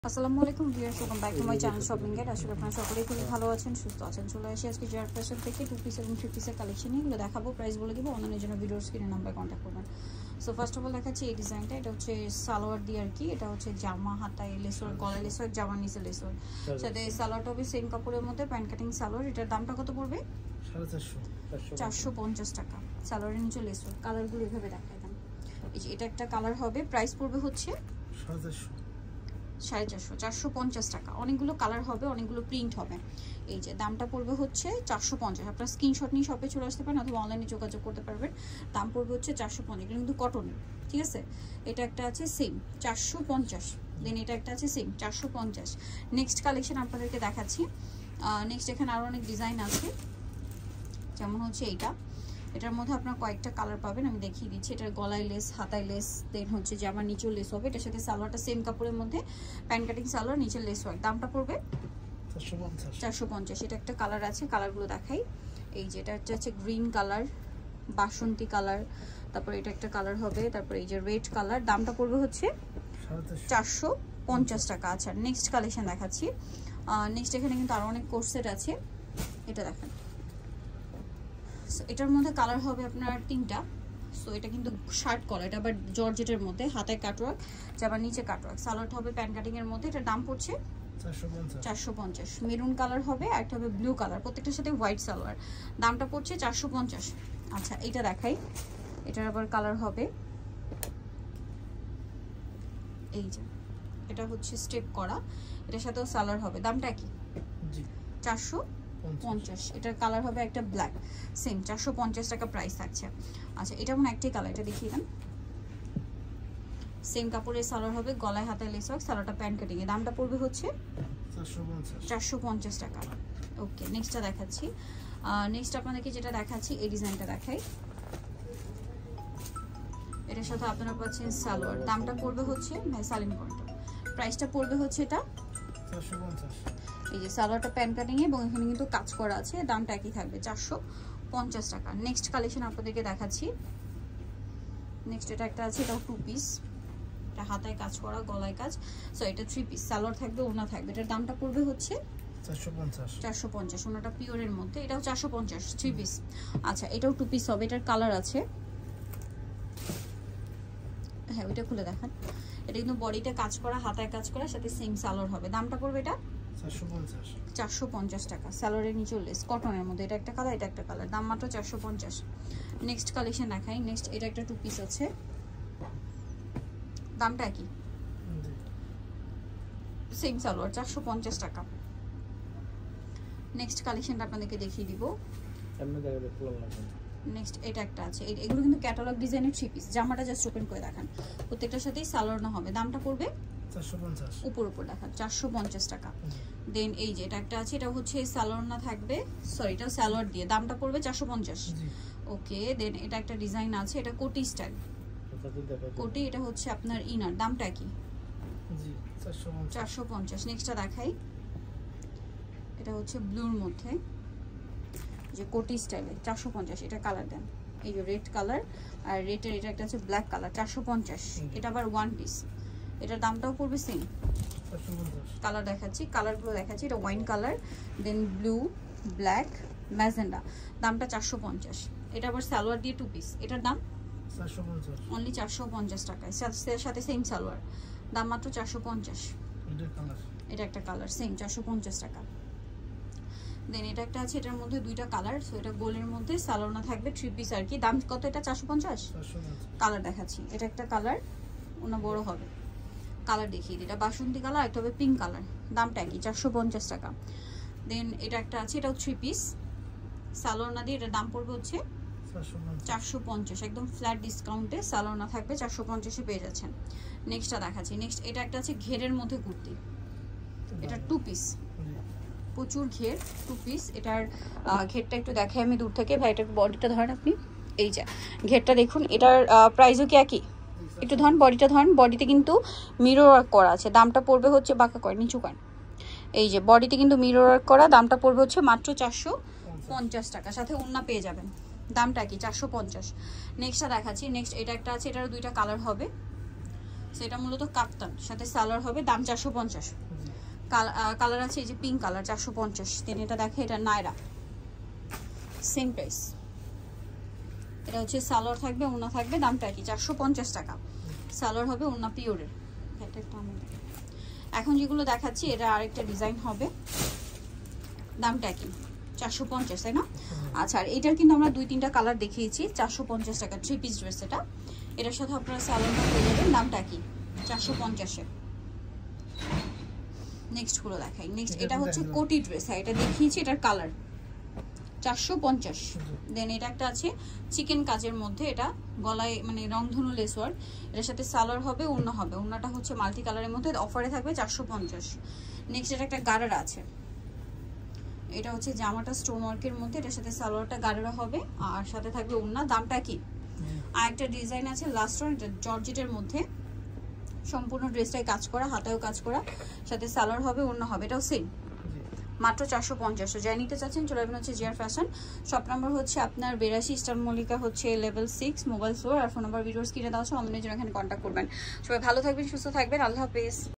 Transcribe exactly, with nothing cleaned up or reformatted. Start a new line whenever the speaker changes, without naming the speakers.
আসসালামু আলাইকুম viewers, welcome back to my channel shopping guide. আসলে আপনারা সকলেই খুবই ভালো আছেন, সুস্থ আছেন। চলে আসি আজকে জিয়ার ফ্যাশন থেকে টু পিস এবং থ্রি পিসের কালেকশন এগুলো দেখাবো, প্রাইস বলে দিব। অন্যান্য জন্য ভিডিওর স্ক্রিনে নাম্বার কন্ট্যাক্ট করবেন। সো ফার্স্ট অফ অল দেখাচ্ছি এই ডিজাইনটা। এটা হচ্ছে সালোয়ার দিয়ে আর কি, এটা হচ্ছে জামা, হাতায় লেসওয়ার, গলায় লেসওয়ার, জামার নিচে লেসওয়ার, সাথে এই সালোয়ারটা হবে সেম কাপড়ের মধ্যে, প্যান্ট কাটিং সালোয়ার। এটার দামটা কত পড়বে? চারশো পঞ্চাশ টাকা। সালোয়ারের নিচে লেসওয়ার। কালারগুলো এভাবে দেখাই দেন। এই যে এটা একটা কালার হবে, প্রাইস পড়বে হচ্ছে সাড়ে চারশো চারশো পঞ্চাশ টাকা। অনেকগুলো কালার হবে, অনেকগুলো প্রিন্ট হবে। এই যে দামটা পড়বে হচ্ছে চারশো পঞ্চাশ। আপনার স্ক্রিনশট নিয়ে শপে চলে আসতে পারেন অথবা অনলাইনে যোগাযোগ করতে পারবেন। দাম পড়বে হচ্ছে চারশো পঞ্চাশ। এগুলো কিন্তু কটনের, ঠিক আছে। এটা একটা আছে সেম চারশো পঞ্চাশ, দেন এটা একটা আছে সেম চারশো পঞ্চাশ। নেক্সট কালেকশন আপনাদেরকে দেখাচ্ছি। নেক্সট এখানে আরও অনেক ডিজাইন আছে, যেমন হচ্ছে এইটা। এটার মধ্যে আপনার কয়েকটা কালার পাবেন, আমি দেখিয়ে দিচ্ছি। এটার গলায় লেস, হাতায় লেস, দেন হচ্ছে জামার নিচেও লেস হবে। এটার সাথে সালোয়ারটা সেম কাপড়ের মধ্যে, প্যান্ট কাটিং সালোয়ার, নিচের লেস ওয়ার্ক। দামটা পড়বে চারশো পঞ্চাশ। এটা একটা কালার আছে, কালারগুলো দেখাই। এই যে এটা হচ্ছে গ্রিন কালার, বাসন্তী কালার, তারপর এটা একটা কালার হবে, তারপর এই যে রেড কালার। দামটা পড়বে হচ্ছে চারশো পঞ্চাশ টাকা। আচ্ছা, নেক্সট কালেকশন দেখাচ্ছি। নেক্সট এখানে কিন্তু আরও অনেক কোর্সেট আছে। এটা দেখেন, এটার মধ্যে কালার হবে আপনার তিনটা। সো এটা কিন্তু শার্ট কলার, এটা আবার জর্জেটের মধ্যে, হাতায় কাটওয়ার্ক, যাবার নিচে কাটওয়ার্ক। সালোয়ারটা হবে প্যান্ট কাটিং এর মধ্যে। এটার দাম পড়ছে চারশো পঞ্চাশ। মেরুন কালার হবে, একটা হবে ব্লু কালার, প্রত্যেকটার সাথে হোয়াইট সালোয়ার। দামটা পড়ছে চারশো পঞ্চাশ। আচ্ছা, এটা দেখাই। এটার আবার কালার হবে এই যে, এটা হচ্ছে স্টেপ করা, এটার সাথেও সালোয়ার হবে। দামটা কি? চারশো পঞ্চাশ। এটার কালার হবে একটা ব্ল্যাক, সেম চারশো পঞ্চাশ টাকা প্রাইস থাকছে। আচ্ছা, এটা মনে একটাই কালার, এটা দেখিয়ে দেন। সেম কাপড়ের সালোয়ার হবে, গলায় হাতায় লেস ওয়ার্ক, সালোয়ারটা প্যান্ট কাটিং এর। দামটা পড়বে হচ্ছে চারশো পঞ্চাশ টাকা। ওকে, নেক্সটটা দেখাচ্ছি। নেক্সট আপনাদেরকে যেটা দেখাচ্ছি, এই ডিজাইনটা দেখাই। এটার সাথে আপনারা পাচ্ছেন সালোয়ার। দামটা পড়বে হচ্ছে, ভাই সালিন পয়েন্ট, প্রাইসটা পড়বে হচ্ছে এটা চারশো পঞ্চাশ। এই যে সালোয়ারটা প্যান্ট কাটিং এবং এখানে কিন্তু কাজ করা আছে। দামটা একই থাকবে, চারশো পঞ্চাশ টাকা। নেক্সট কালেকশন আপনাদেরকে দেখাচ্ছি। নেক্সট এটা একটা আছে, এটাও টু পিস, এটা হাতায় কাজ করা, গলায় কাজ। সো এটা থ্রি পিস, সালোয়ার থাকবে, ওনা থাকবে। এটার দামটা পড়বে হচ্ছে চারশো পঞ্চাশ। ওনাটা পিওরের মধ্যে, এটাও চারশো পঞ্চাশ, থ্রি পিস। আচ্ছা, এটাও টু পিস হবে, এটার কালার আছে। হ্যাঁ, ওইটা খুলে দেখান। এটা কিন্তু বডিতে কাজ করা, হাতায় কাজ করা, সাথে সেম সালোয়ার হবে। দামটা পড়বে এটা চারশো পঞ্চাশ টাকা। সালোয়ারের নিচে লেস, কটনের মধ্যে। এটা একটা কালার, এটা একটা কালার, দাম মাত্র চারশো পঞ্চাশ। নেক্সট কালেকশন দেখাই। নেক্সট এটা একটা টু পিস আছে, দামটা কি? সেম সালোয়ার, চারশো পঞ্চাশ টাকা। নেক্সট কালেকশনটা আপনাদেরকে দেখিয়ে দিব। নেক্সট এটা একটা আছে, এগুলো কিন্তু ক্যাটালগ ডিজাইনের থ্রি পিস। জামাটা জাস্ট ওপেন করে দেখান, প্রত্যেকটার সাথেই সালোয়ার না হবে। দামটা পড়বে উপর উপর দেখান, চারশো পঞ্চাশ টাকা। দেন এই যে এটা একটা আছে, এটা হচ্ছে সালোয়ার না থাকবে, সরি এটা সালোয়ার দিয়ে, দামটা পড়বে চারশো পঞ্চাশ। ওকে, দেন এটা একটা ডিজাইন আছে, এটা কোটি স্টাইল কোটি, এটা হচ্ছে আপনার ইনার। দামটা কি? চারশো পঞ্চাশ। নেক্সটটা দেখাই। এটা হচ্ছে ব্লুর মধ্যে, যে কোটি স্টাইলে, চারশো পঞ্চাশ। এটা কালার দেন, এই যে রেড কালার, আর রেডের এটা একটা আছে ব্ল্যাক কালার, চারশো পঞ্চাশ। এটা আবার ওয়ান পিস, এটার দামটাও পড়বে সেম। কালার দেখাচ্ছি, কালারগুলো দেখাচ্ছি। এটা wine colour, then blue, black, magenta. দামটা চারশো পঞ্চাশ। এটা আবার সালোয়ার দিয়ে টু পিস, এটার দাম অনলি চারশো পঞ্চাশ টাকায়, সাথে সেম সালোয়ার। দাম মাত্র চারশো পঞ্চাশ। এটা একটা কালার, সেম চারশো পঞ্চাশ টাকা। দেন এটা একটা আছে, এটার মধ্যে দুইটা কালার। সো এটা গোলের মধ্যে, সালোয়ার না থাকবে, থ্রি পিস আর কি। দাম কত? এটা চারশো পঞ্চাশ। কালার দেখাচ্ছি, এটা একটা কালার, ওনা বড় হবে। কালার দেখিয়ে দিই, এটা বাসন্তী কালার, একটা হবে পিঙ্ক কালার। দামটা কি? চারশো পঞ্চাশ টাকা। দেন এটা একটা আছে, এটাও থ্রি পিস, সালোয়ার না দিয়ে, এটার দাম পড়বে হচ্ছে চারশো পঞ্চাশ। একদম ফ্ল্যাট ডিসকাউন্টে সালোয়ার না থাকবে, চারশো পঞ্চাশে পেয়ে যাচ্ছেন। নেক্সটটা দেখাচ্ছি। নেক্সট এটা একটা আছে ঘেরের মধ্যে কুর্তি, এটা টু পিস, প্রচুর ঘের, টু পিস। এটার ঘেরটা একটু দেখাই আমি দূর থেকে, ভাই এটার বডিটা ধরেন আপনি। এই যে ঘেরটা দেখুন, এটার প্রাইসও কি একই? একটু ধরেন বডিটা, ধরেন বডিতে কিন্তু মিরর ওয়ার্ক করা আছে। দামটা পড়বে হচ্ছে, বাঁকা করেন, নিচু করেন, এই যে বডিতে কিন্তু মিরর ওয়ার্ক করা। দামটা পড়বে হচ্ছে মাত্র চারশো পঞ্চাশ টাকা, সাথে ওড়না পেয়ে যাবেন। দামটা কি? চারশো পঞ্চাশ। নেক্সটটা দেখাচ্ছি। নেক্সট এটা একটা আছে, এটারও দুইটা কালার হবে। সো এটা মূলত কাপ্তান, সাথে সালোয়ার হবে, দাম চারশো পঞ্চাশ। কালার আছে এই যে পিঙ্ক কালার, চারশো পঞ্চাশ। দেন এটা দেখে, এটা নায়রা, সেম প্রাইস। এটা হচ্ছে সালোয়ার থাকবে, ওড়না থাকবে, দামটা কি চারশো পঞ্চাশ টাকা। সালোয়ার হবে, ওড়না পিওরের। এটা একটা আমাদের এখন যেগুলো দেখাচ্ছি এটা আরেকটা ডিজাইন হবে, দামটা কি চারশো পঞ্চাশ, তাই না? আচ্ছা, আর এটার কিন্তু আমরা দুই তিনটা কালার দেখিয়েছি, চারশো পঞ্চাশ টাকা থ্রি পিস ড্রেস। এটা এটার সাথে আপনারা সালোয়ারটা পেয়ে যাবেন, দামটা কি চারশো পঞ্চাশে। নেক্সট গুলো দেখাই। নেক্সট এটা হচ্ছে কোটি ড্রেস, হ্যাঁ এটা দেখিয়েছি, এটার কালার চারশো পঞ্চাশ। দেন এটা একটা আছে চিকেন কাজের মধ্যে, এটা গলায় মানে রংধনু লেস ওয়ার্ক, এটার সাথে সালোয়ার হবে, ওড়না হবে, ওড়নাটা হচ্ছে মাল্টি কালারের মধ্যে, অফারে থাকবে চারশো পঞ্চাশ। নেক্সট এটা একটা গারারা আছে, এটা হচ্ছে জামাটা স্টোন ওয়ার্কের মধ্যে, এটার সাথে সালোয়ারটা গারারা হবে আর সাথে থাকবে ওড়না, দামটা কি। আর একটা ডিজাইন আছে লাস্ট ওয়ান, এটা জর্জেটের মধ্যে, সম্পূর্ণ ড্রেসটাই কাজ করা, হাতেও কাজ করা, সাথে সালোয়ার হবে, ওড়না হবে, এটাও সেম, মাত্র চারশো পঞ্চাশ। যাই নিতে চাচ্ছেন চলে যাবেন হচ্ছে জিআর ফ্যাশন। শপ নাম্বার হচ্ছে আপনার বিরাশি, স্টার মল্লিকা হচ্ছে লেভেল সিক্স, মোবাইল স্টোর। আর ফোন নাম্বার ভিডিওস কিনে দেওয়া আছে, অনলাইনে জন্য এখানে কন্ট্যাক্ট করবেন। সবাই ভালো থাকবেন, সুস্থ থাকবেন, আল্লাহ হাফেজ।